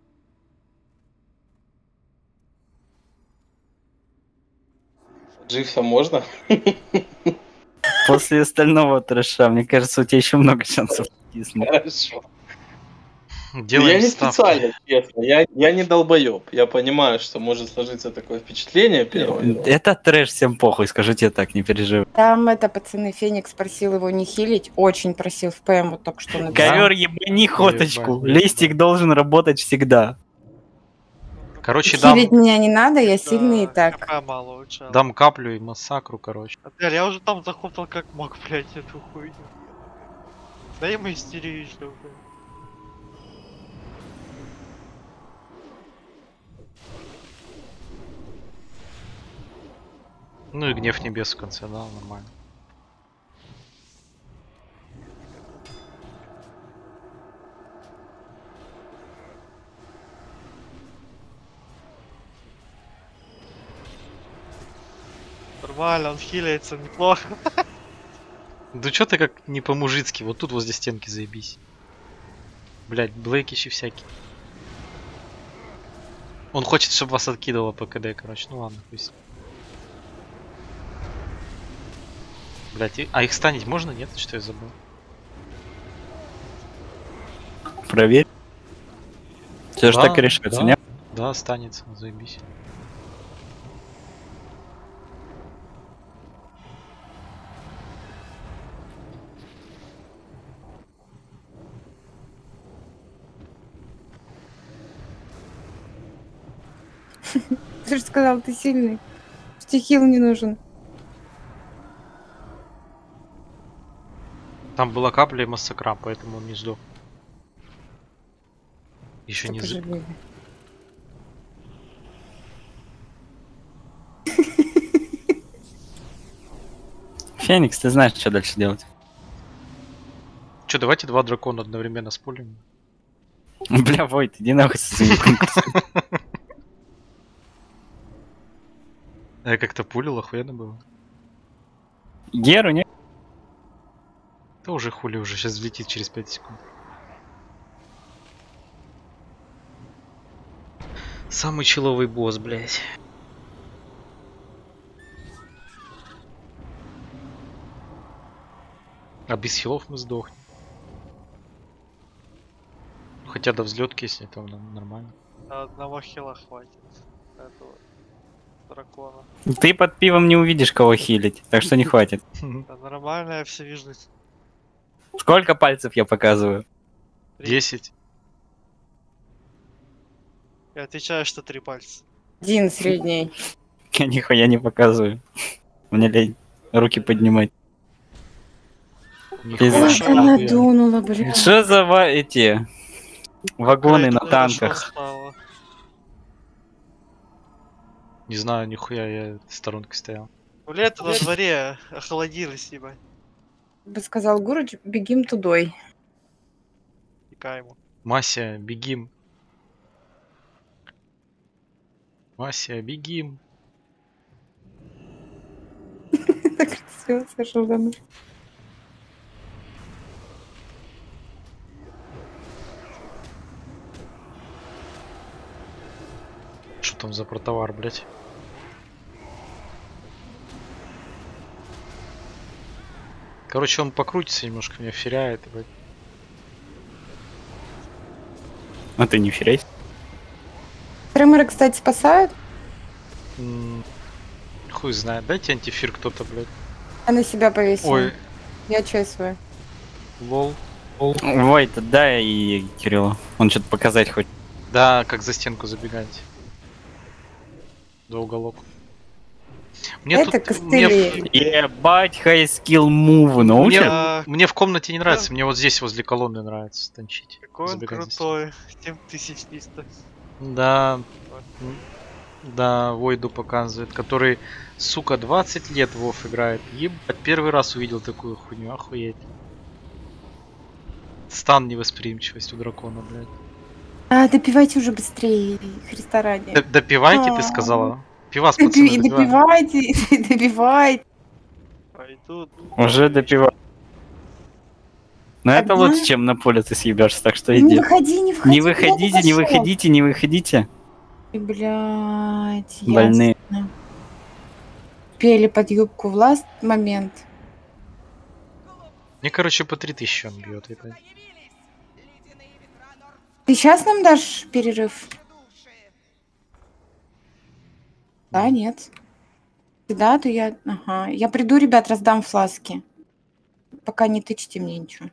Дживса можно? После остального трэша, мне кажется, у тебя еще много шансов киснуть. Хорошо. Делаем я не ставки. специально, честно. Я, я не долбоеб. Я понимаю, что может сложиться такое впечатление первое. Это трэш, всем похуй, скажу тебе так, не переживай. Там это, пацаны, Феникс просил его не хилить. Очень просил в ПМ вот только что написал. Ковер ебани хоточку. Ебать. Листик должен работать всегда. Короче, дам, Хилить меня не надо, я сильный и так. ХП мало учал. дам каплю и массакру, короче. Опять, я уже там захоптал как мог, блядь, эту хуйню. Да ему истерию еще, блядь. Ну и гнев небес в конце, да, нормально. Нормально, он хиляется неплохо. Да чё ты как не по-мужицки? Вот тут возле стенки заебись. Блять, блэкищи всякие. Он хочет, чтобы вас откидывало по КД, короче. Ну ладно, пусть. Блять, и- а их станить можно? Нет, что я забыл. Проверь. Все же Да, так и решается, да. нет? Да, останется, заебись. Ты же сказал, ты сильный. Тебе хил не нужен. Там была капля и массакра, поэтому он не сдох. Еще не за... Пожалели. Феникс, ты знаешь, что дальше делать. Че, давайте два дракона одновременно спулим. Бля, Войт, иди нахуй со своими конкурсами. Я как-то пулил, охуенно было. Геру, нет? Да уже хули, уже сейчас взлетит через пять секунд. Самый человый босс, блять. А без хилов мы сдохнем. Хотя до взлетки, если это нам нормально. На одного хила хватит. Этого дракона. Ты под пивом не увидишь, кого хилить, так что не хватит. Да нормально, я все вижу. Сколько пальцев я показываю? Десять. Я отвечаю, что три пальца. Один средний. Я нихуя не показываю. Мне лень руки поднимать. Нихуя. Ой, как надунула, бля. Что за ва- эти вагоны на Хорошо танках? стало. Не знаю, нихуя, я сторонкой стоял. Лето на дворе охладилось, ебать. Бы сказал Гурыч, бегим тудой. Пикай ему. Мася, бегим. Мася, бегим. Так красиво сошел за мной. Что там за протовар, блять? Короче, он покрутится немножко, меня феряет, блядь. А ты не ферейся. Треморы, кстати, спасают. М, Хуй знает, дайте антифир кто-то, блядь. Я на себя повесила. Ой, Я чувствую. лол. Войт, дай и Кириллу. Он что-то показать хочет. Да, как за стенку забегать. За уголок. Мне Это тут... Мне, костыли. в- Ебать, хай скилл мув мне, научен? А, мне в комнате не нравится, да. мне вот здесь возле колонны нравится танчить. Какой он забегать за стенку. крутой. семь тысяч триста. Да, м, да, Войду показывает, который, сука, двадцать лет в Вов играет. Ебать, первый раз увидел такую хуйню, охуеть. Стан невосприимчивость у дракона, блядь. А, допивайте уже быстрее, Христа ради. Д- допивайте, ты А. сказала? Пивас, Допи- пацаны, допиваем. Допивайте, допивайте. Пойдут. Уже допиваю. Но это Одна? лучше, чем на поле ты съебешься, так что Не иди. выходи, не выходи. Не куда ты выходите, не пошел? выходите, не выходите. Блять, Больные. ясно. Пели под юбку в ласт момент. Мне, короче, по три тысячи он бьет, ебать. Ты сейчас нам дашь перерыв? Да, нет. Да, то я... Ага. Я приду, ребят, раздам фласки. Пока не тычьте мне ничего.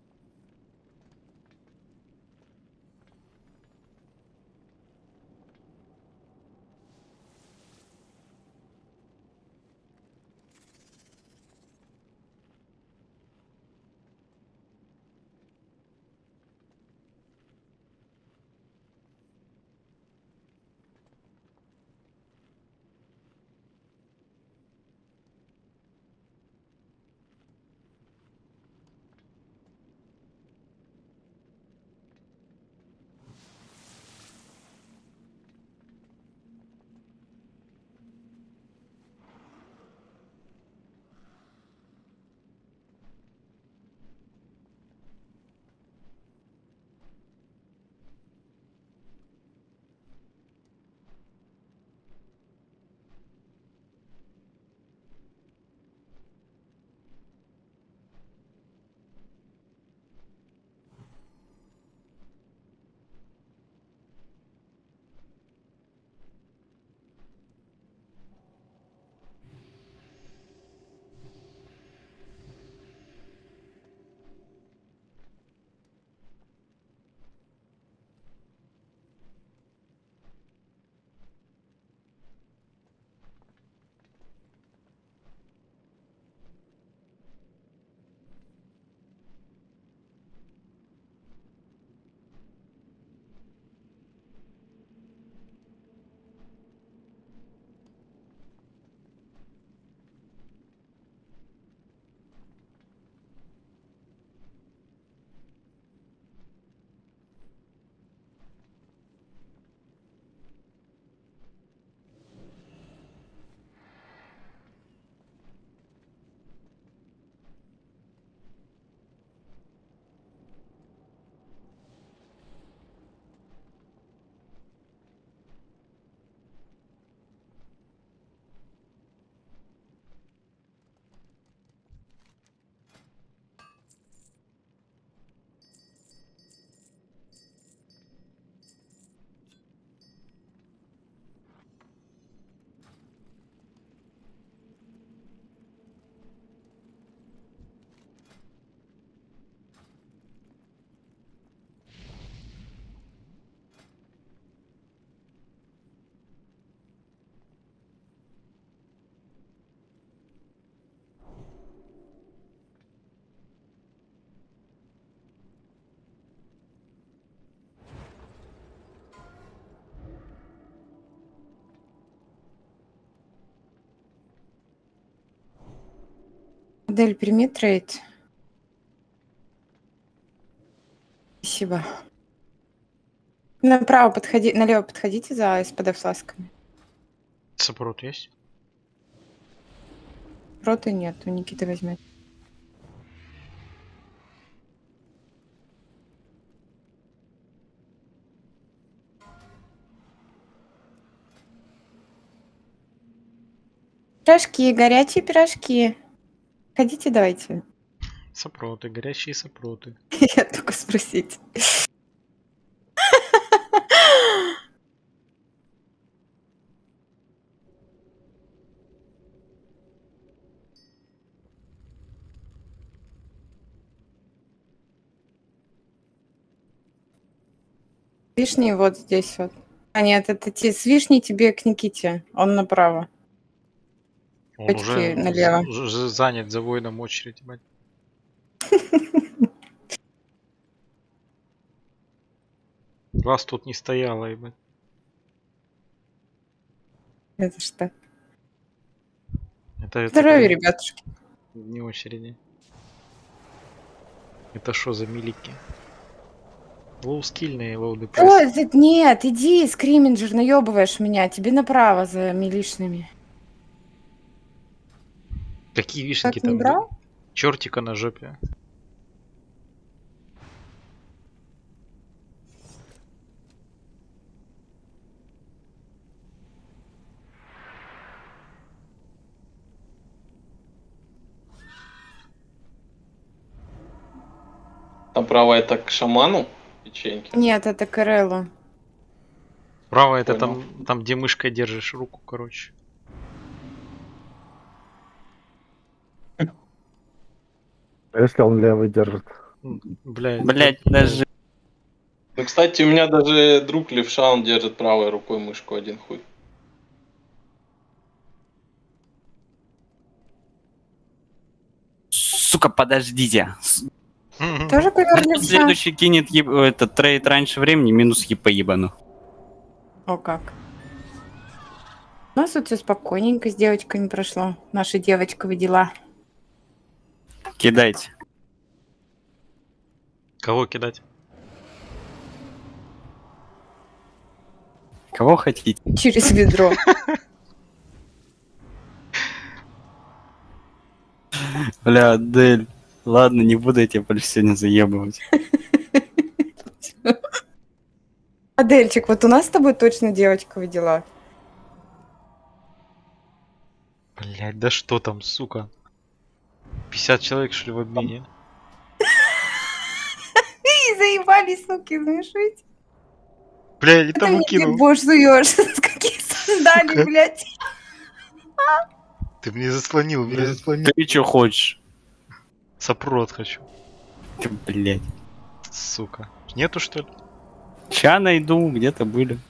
Дель, прими трейд. Спасибо. Направо подходи, налево подходите за СПД фласками. Саппорт есть? Роты нет, у Никиты возьмет. Пирожки, горячие пирожки. Ходите, давайте. Сопроты, горящие сопроты. Я только спросить. Вишни вот здесь вот. А нет, это те с вишней тебе к Никите. Он направо. Он Точки уже налево. з- уже занят за воином очередь, ебать. Вас тут не стояло, ебать. Это что? Это, это Здоровья, прям ребятушки. не очереди. Это что за милики? Лоу-скильные, лоу О, депресс. это- нет, иди, скриминджер, наебываешь меня. Тебе направо за милишными. Какие вишенки Как не там? брал? Чертика на жопе. Направо это к шаману печеньки. Нет, это Кареллу. Право это Понял. там, там, где мышкой держишь руку, короче. А если он левый держит? М, Блядь. Блять, даже... Ну, кстати, у меня даже друг левша, он держит правой рукой мышку один хуй. Сука, подождите. С- Мгм. Тоже ковер левша? Следующий кинет еб- этот трейд раньше времени, минус еб по ебану. О, как. У нас тут все спокойненько с девочками прошло. Наши девочковые дела. Кидайте. Кого кидать? Кого хотите? Через ведро. Бля, Адель. Ладно, не буду я тебя больше сегодня заебывать. Адельчик, вот у нас с тобой точно девочковые дела. Блять, да что там, сука? пятьдесят человек, что ли, в обмене? И заебали, суки, знаешь ведь? Бля, я не Ты тому мне кинул. бошь суешь. Какие сандали, Сука. блядь. Ты мне заслонил, мне заслонил. Ты что хочешь? Сопрот хочу. Ты, блядь. Сука. Нету, что ли? Ща найду, где-то были.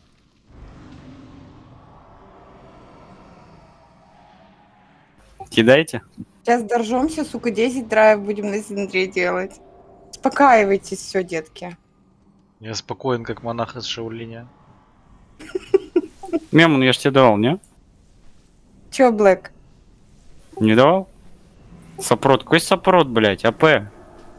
Кидайте. Сейчас доржемся, сука, десять драйв будем на синдре делать. Успокаивайтесь, все, детки. Я спокоен, как монах из Шаолиня. Мем, ну я ж тебе давал, не? Чё, Блэк? Не давал? Сопрот. Какой сопрот, блядь? АП.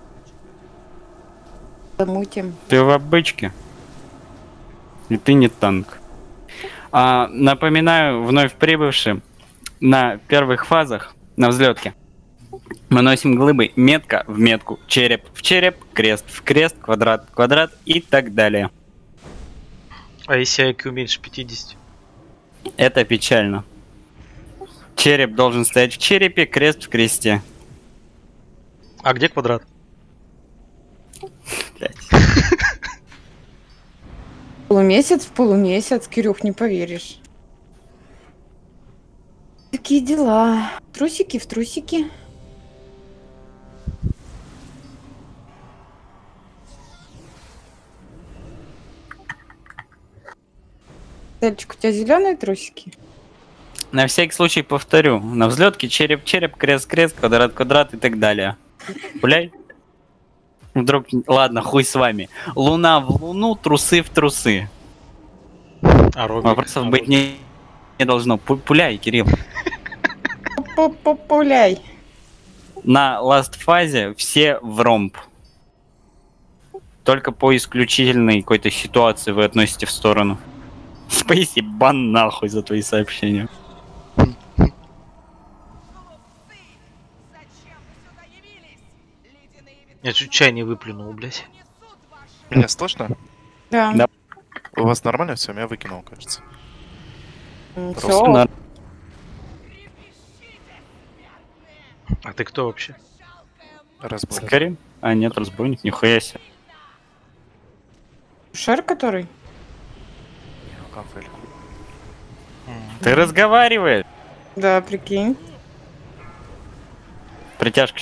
Замутим. Ты в обычке. И ты не танк. А, напоминаю, вновь прибывшим, на первых фазах, на взлетке, мы носим глыбы метка в метку, череп в череп, крест в крест, квадрат в квадрат и так далее. А если ай кью меньше пятидесяти? Это печально. Череп должен стоять в черепе, крест в кресте. А где квадрат? Блядь. Полумесяц в полумесяц, Кирюх, не поверишь. Такие дела. Трусики в трусики. Дальчик, у тебя зеленые трусики? На всякий случай повторю. На взлетке череп-череп, крест-крест, квадрат-квадрат и так далее. Гуляй. Вдруг... Ладно, хуй с вами. Луна в луну, трусы в трусы. А Робик? Вопросов А быть Робик? не, не должно. Пу- Пуляй, Кирилл. Пуляй. На ласт фазе все в ромб. Только по исключительной какой-то ситуации вы относите в сторону. Спейси, бан нахуй за твои сообщения. Я чуть чай не выплюнул, блядь. Меня слышно? Да. Да. У вас нормально все? Меня выкинул, кажется. Все. На- А ты кто вообще? Разбойник. Скорее. А, нет, разбойник, нихуя себе. Шер который? Конфель. Ты разговариваешь. Да, прикинь. Притяжка.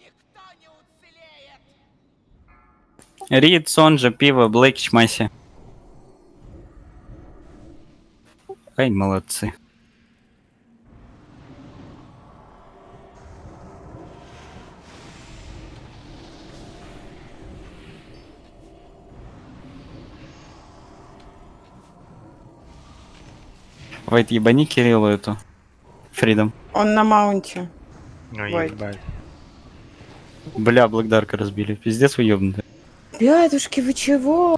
Рид, Сонджа, пиво, Блэкич, Масси. Ай, молодцы. Вайт, ебани Кириллу эту. Фридом. Он на маунте. Ой, Ой. ебать. Бля, Блэкдарка разбили. Пиздец вы ёбнутые. Ребятушки, вы чего?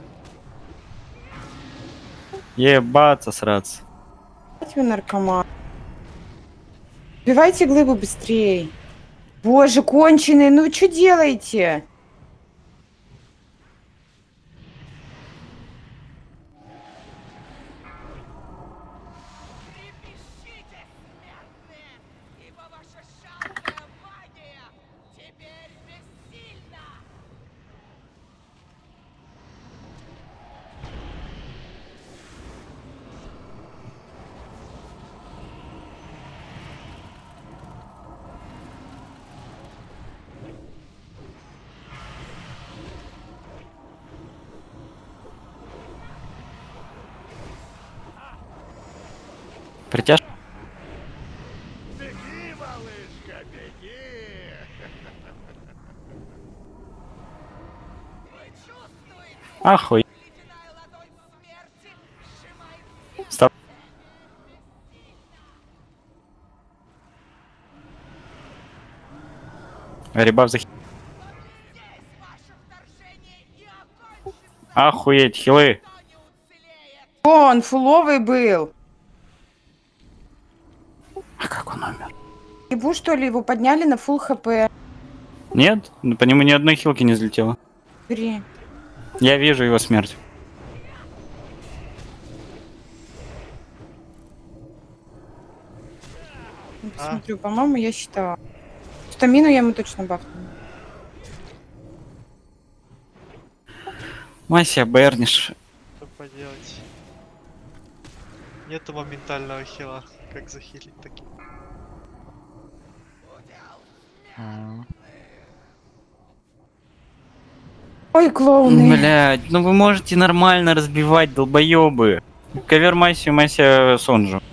Ебаться, сраться. Давайте вы наркоман. Убивайте глыбу быстрее. Боже, конченые, ну вы что делаете? Притяж. Беги, малышка, беги! Ахуй. Стоп. Ребав захи... Охуеть, хилы. О, он фуловый был. А как он умер? Ебу, что ли, его подняли на фул хп. Нет, ну, по нему ни одной хилки не взлетело. Бери. Я вижу его смерть. Ну, посмотрю, по-моему, я считала. Стамину я ему точно бафну. Мася, Берниш. Что поделать? Нету моментального хила. Как захилить таким? Ой, клоуны. Блядь, ну вы можете нормально разбивать, долбоёбы. Ковер Масси, Мася Сонджу.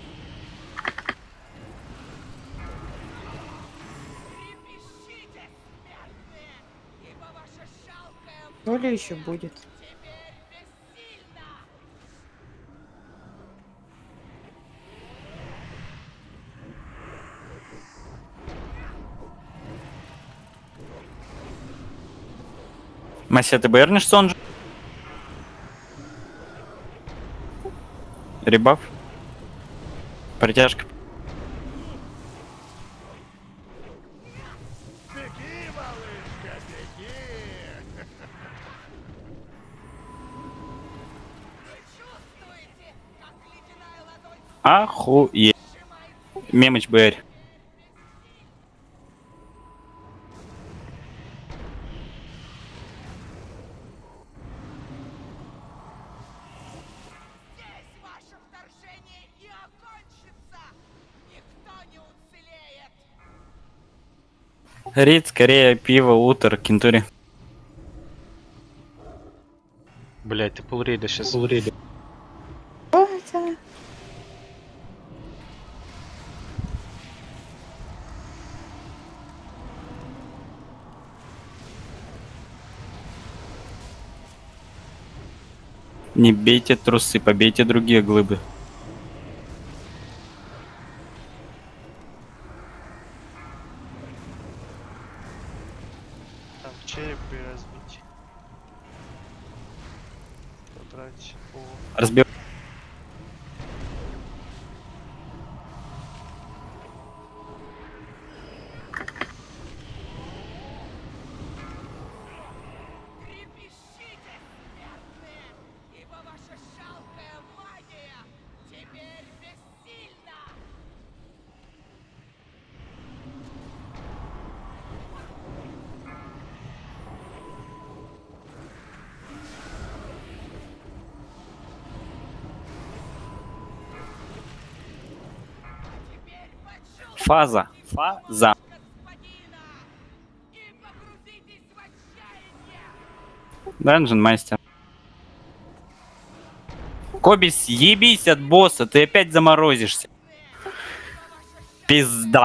То ли еще будет. Мася, ты бернишь Сонджу? Ребаф. Притяжка. Беги, малышка, беги! Охуеть. Мемыч Бэр. Рид, скорее, пиво, утр, кентури. Блять, ты полрейда сейчас. Полрейда. Что это? Не бейте трусы, побейте другие глыбы. Там череп и разбить. Подрать. О. Разбил. Фаза. Фаза. Данжен мастер. Коби, съебись от босса, ты опять заморозишься. Пизда.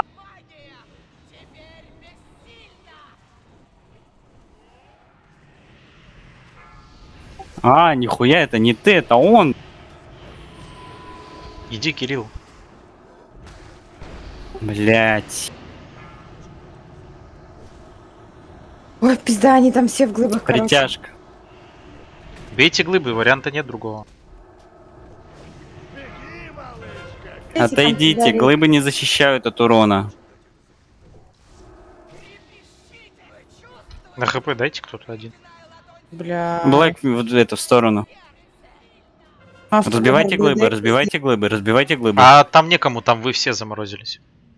А, нихуя, это не ты, это он. Иди, Кирилл. Блять. Ой, пизда, они там все в глыбах, короче. Притяжка. Бейте глыбы, варианта нет другого. Отойдите, подарили. глыбы не защищают от урона. На хп дайте кто-то один. Бля. Блэк вот это в сторону. А, Разбивайте глыбы, глыбы, да, разбивайте глыбы, разбивайте глыбы. А там некому, там вы все заморозились.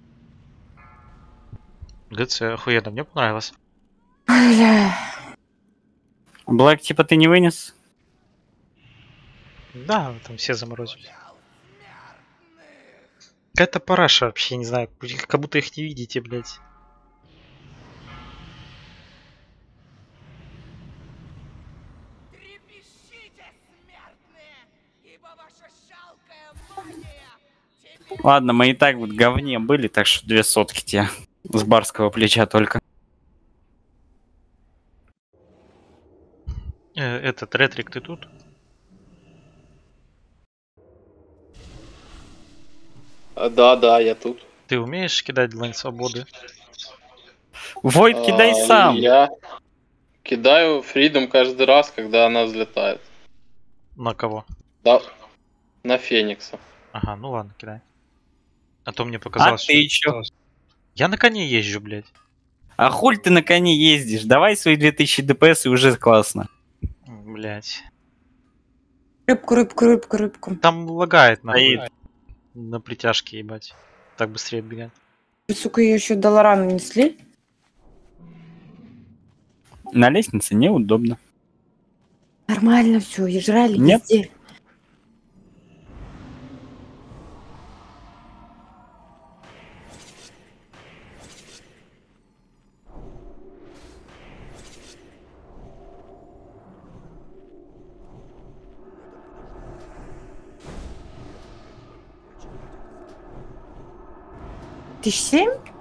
ГЦ, охуенно, мне понравилось. Бля. Блэк, типа ты не вынес? Да, там все заморозились. Какая-то параша вообще, не знаю, как будто их не видите, блядь. Ладно, мы и так вот говне были, так что две сотки тебе. С барского плеча только. Э, этот ретрик, ты тут? А, Да, да, я тут. Ты умеешь кидать длань свободы? Войд, кидай А, сам. Я кидаю Фридом каждый раз, когда она взлетает. На кого? Да, на Феникса. Ага, ну ладно, кидай. А то мне А показалось, ты чё? Я на коне езжу, блядь. А хуль ты на коне ездишь? Давай свои две тысячи ДПС и уже классно. Блядь. Рыбку, рыбку, рыбку, рыбку. Там лагает нахуй. Стоит. На притяжке, ебать. Так быстрее отбегать. Сука, ее еще до Лорана несли. На лестнице неудобно. Нормально все, и жрали Нет. везде. Тысяч семь?